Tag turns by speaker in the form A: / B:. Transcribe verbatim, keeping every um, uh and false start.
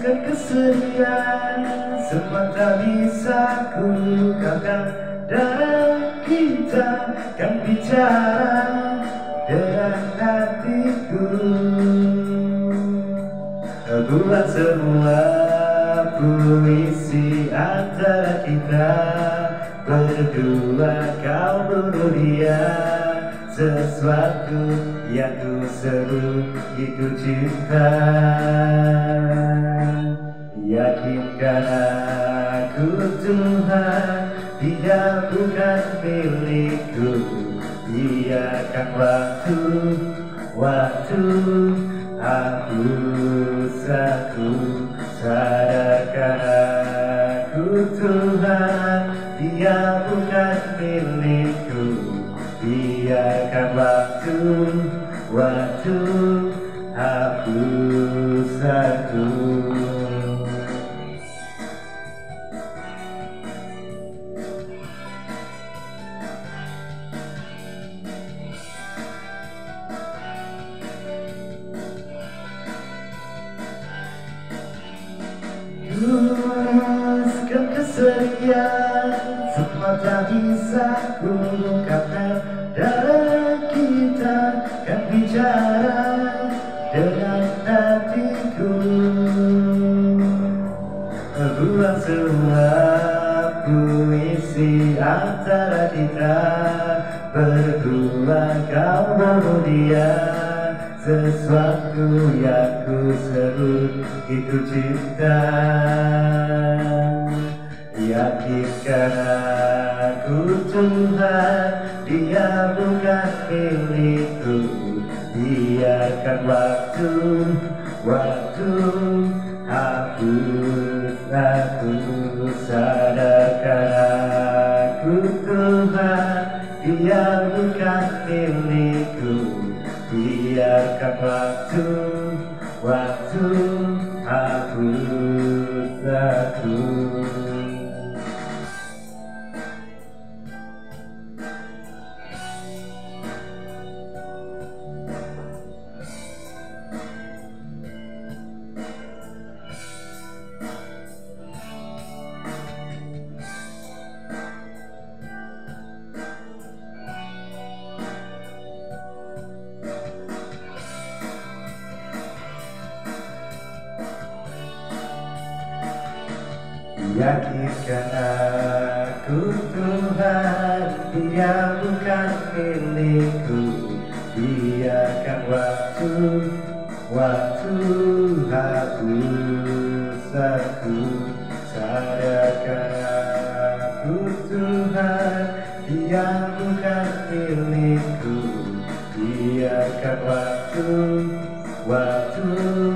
A: dan kesedihan semua tak bisa ku ungkapkan. Dan kita kan bicara dengan hatiku. Buat semua puisi antara kita berdua, kau bunuh dia. Sesuatu yang ku sebut itu cinta. Yakinkan aku Tuhan, dia bukan milikku. Biarkan waktu, waktu hapus aku. Sadarkan aku Tuhan, dia bukan milikku. Biarkan waktu, waktu hapus aku. Luaskan kesedihan semua tak bisa ku ungkapkan. Dan kita kan bicara dengan hatiku. Buang semua puisi antara kita berdua, kau bunuh dia. Sesuatu yang ku sebut itu cinta. Yakinkan aku Tuhan, dia bukan milikku. Biarkan waktu, waktu hapus aku. Sadarkan aku Tuhan, dia bukan milikku. Biarkan waktu, waktu hapus aku. Yakinkan aku Tuhan, dia bukan milikku. Biarkan waktu, waktu hapus aku. Sadarkan aku Tuhan, dia bukan milikku. Biarkan waktu, waktu